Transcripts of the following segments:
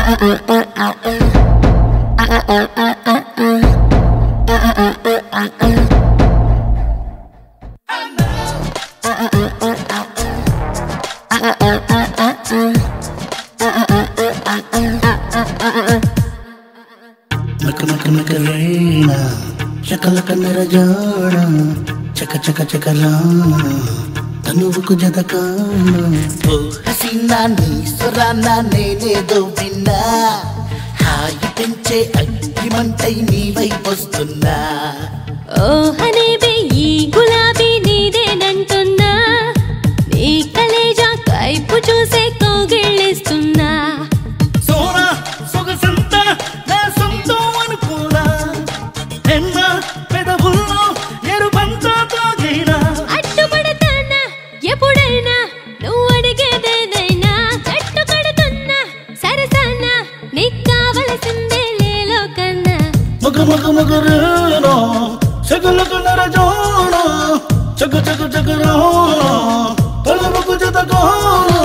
Macarena, shakalaka narajana, chaka chaka chaka rana, tanuvuku jadakana. Oh hasina ni surana nene do vinna, haayi penche aggi mantai nee vaipostuna. Oh hanebe ee gulabi needenantunna, nee kaleja kaipu chuse kogillistunna. Sona sogasanta na sonto anukuna, enna pedavullo erubanta tagina. అట్టు పడతానా ఎప్పుడైనా నువ్వు అడిగేదేదైనా, కట్టు కడుతున్నా సరసానా నీకు కావలసిందే లోకన్నా. మగరేనా shakalaka narajana, chaka chaka chaka rana, tanuvuku jadakana.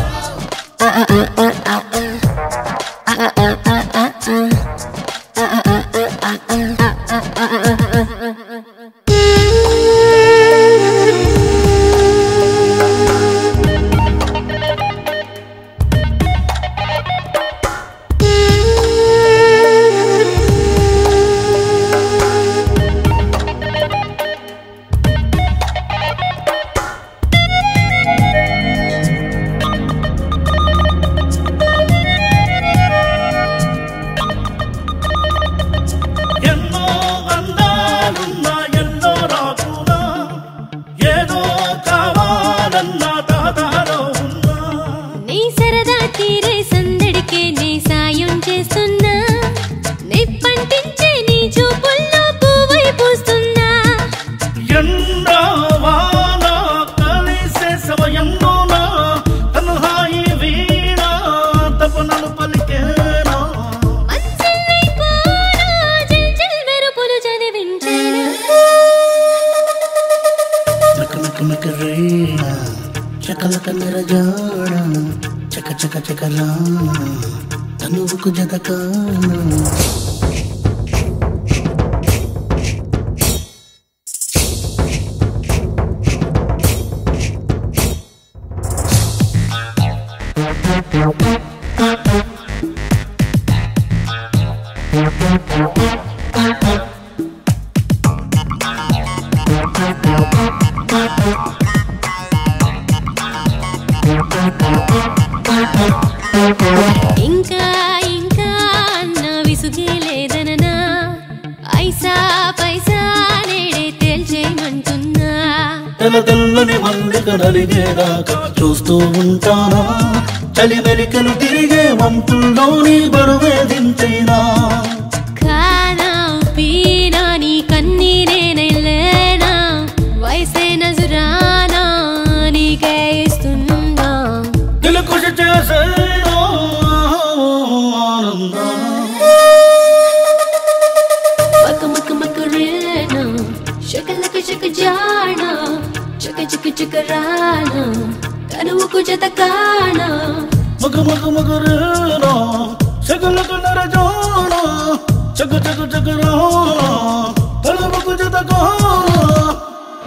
నీ సరదా తీరే సందడికే నీ సాయం చేస్తున్నా, నిప్పంటించే నీ చూపుల్లో పువ్వై పూస్తున్నా. ఎండవాన కలిసే సమయంలోన తన్హాయి వీణ తపనలు పలికేనా. మంచినైపోనా జిల్జిల్ మెరుపులు చదివించేనా. Macarena, shakalaka narajana, chaka chaka chaka rana, tanuvuku jadakana. ఇంకా ఇంకా నా విసుగే లేదననా, ఐసా పైసా నేడే తేల్చేయమంటున్నా. తెల్లని మల్లిక నలిగేదాకా చూస్తూ ఉంటానా, చలి మెలికలు తిరిగే వంపుల్లోని బరువే దించేనా. కానా పీనా నీ కన్నీరే నెల్లేనా, వయసే నజరానా నీకే ఇస్తున్నా. Dilkush చేసేనా Ananda. Macarena, shakalaka shakajana, chaka chaka chaka rana, tanuvuku jadakana. Macarena, shakalaka narajana, chaka chaka chaka rana, tanuvuku jadakana.